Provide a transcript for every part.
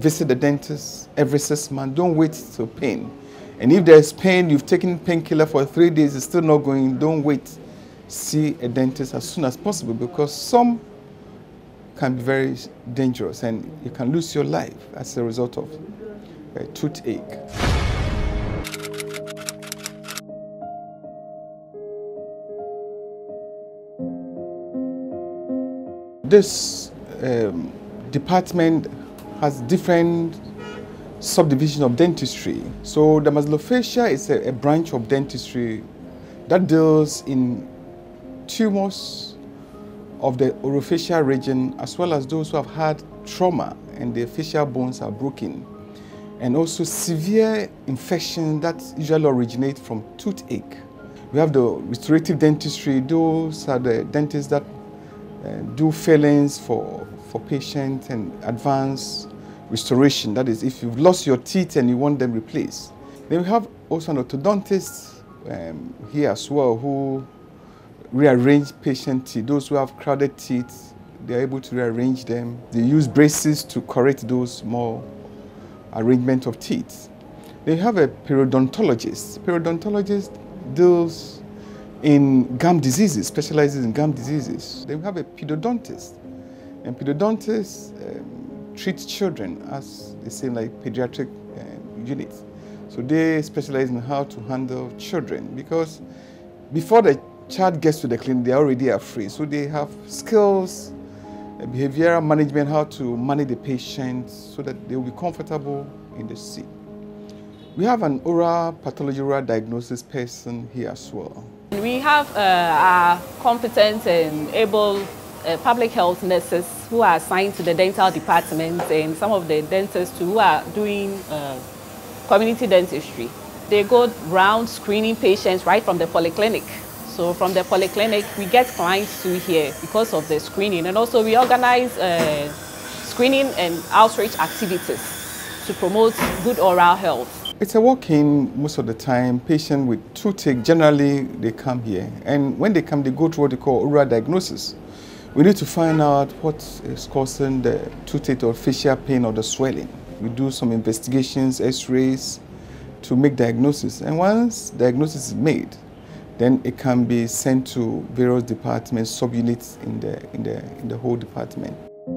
visit the dentist every 6 months. Don't wait till pain. And if there's pain, you've taken painkiller for 3 days, it's still not going, don't wait. See a dentist as soon as possible, because some can be very dangerous and you can lose your life as a result of a toothache. This department has different subdivisions of dentistry. So the maxillofacial is a branch of dentistry that deals in tumors of the orofacial region, as well as those who have had trauma and their facial bones are broken, and also severe infection that usually originate from toothache. We have the restorative dentistry. Those are the dentists that do fillings for patients and advanced restoration. That is, if you've lost your teeth and you want them replaced. Then we have also an orthodontist here as well, who rearrange patient teeth. Those who have crowded teeth, they're able to rearrange them. They use braces to correct those more arrangement of teeth. They have a periodontologist. Periodontologist deals in gum diseases, specializes in gum diseases. Then we have a pedodontist. And pedodontists treat children, as they say, like pediatric units. So they specialize in how to handle children, because before the child gets to the clinic, they already are free. So they have skills, behavioral management, how to manage the patient so that they will be comfortable in the seat. We have an oral pathology, oral diagnosis person here as well. We have our competent and able public health nurses who are assigned to the dental department, and some of the dentists who are doing community dentistry. They go round screening patients right from the polyclinic. So from the polyclinic, we get clients to here because of the screening, and also we organize screening and outreach activities to promote good oral health. It's a walk-in most of the time. Patients with toothache, generally they come here, and when they come, they go through what they call oral diagnosis. We need to find out what is causing the toothache or facial pain or the swelling. We do some investigations, x-rays, to make diagnosis, and once diagnosis is made, then it can be sent to various departments, subunits in the whole department.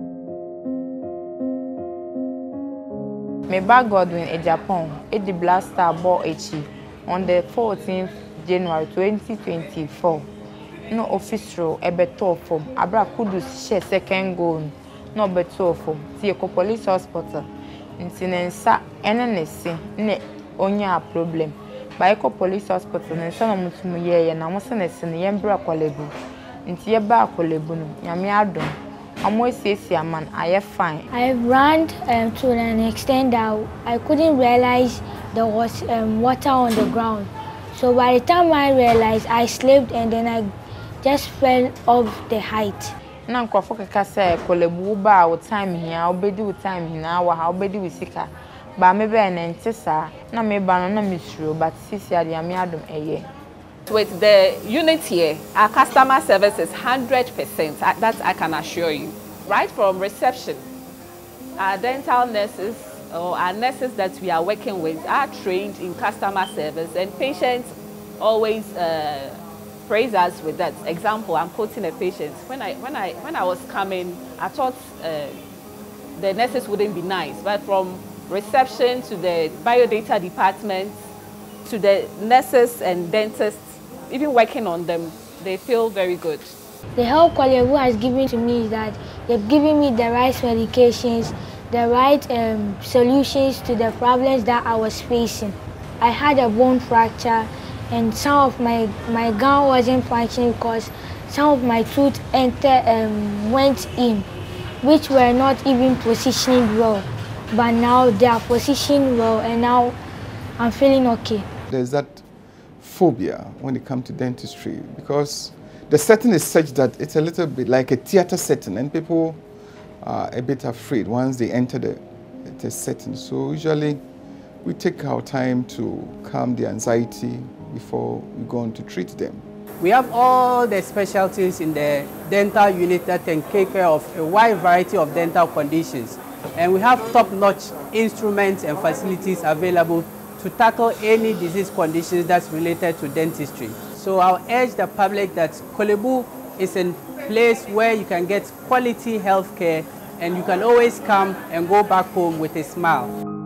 My background in Japan, the blaster ball on the 14th January 2024. No official better from Abra Kudus share second goal, no better from Tieko Police Hospital. In Sinensa, NNC, ne onya problem. By Police Hospital and some of them and I was in a Yembra Korle Bu. Into your bar Korle Bu, Yamiadon. I'm always say, man, I am fine. I ran to an extent that I couldn't realize there was water on the ground. So by the time I realized, I slipped and then I just fell off the height. Now, Kofoka say, Korle Bu ba with time here, I'll be do time here now, I'll be do with Sika. But maybe an antissa, no, maybe no mystery, but Sisia, the Amiadum a year. With the unit here, our customer service is 100%, that I can assure you. Right from reception, our dental nurses or our nurses that we are working with are trained in customer service, and patients always praise us with that. Example, I'm quoting a patient. When I was coming, I thought the nurses wouldn't be nice, but from reception to the biodata department to the nurses and dentists, even working on them, they feel very good. The help Korle Bu has given to me is that they've given me the right medications, the right solutions to the problems that I was facing. I had a bone fracture, and some of my gum wasn't functioning because some of my tooth went in, which were not even positioning well. But now they are positioned well, and now I'm feeling okay. There's that phobia when it comes to dentistry, because the setting is such that it's a little bit like a theater setting, and people are a bit afraid once they enter the setting. So usually we take our time to calm the anxiety before we go on to treat them. We have all the specialties in the dental unit that can take care of a wide variety of dental conditions. and we have top-notch instruments and facilities available to tackle any disease conditions that's related to dentistry. So I'll urge the public that Korle Bu is a place where you can get quality health care and you can always come and go back home with a smile.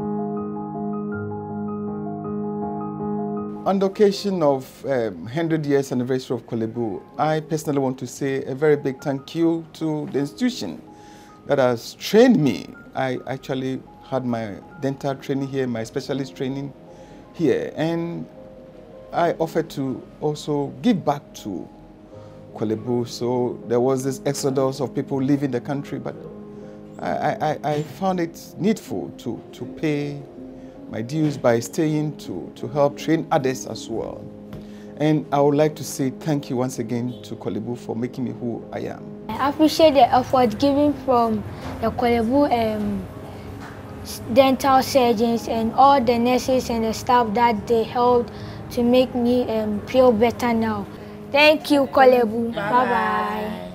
On the occasion of 100 years anniversary of Korle Bu, I personally want to say a very big thank you to the institution that has trained me. I actually had my dental training here, my specialist training here, and I offered to also give back to Korle Bu. So there was this exodus of people leaving the country, but I found it needful to pay my dues by staying to help train others as well. And I would like to say thank you once again to Korle Bu for making me who I am. I appreciate the effort given from the Korle Bu dental surgeons and all the nurses and the staff that they helped to make me feel better now. Thank you, Korle Bu. Bye-bye.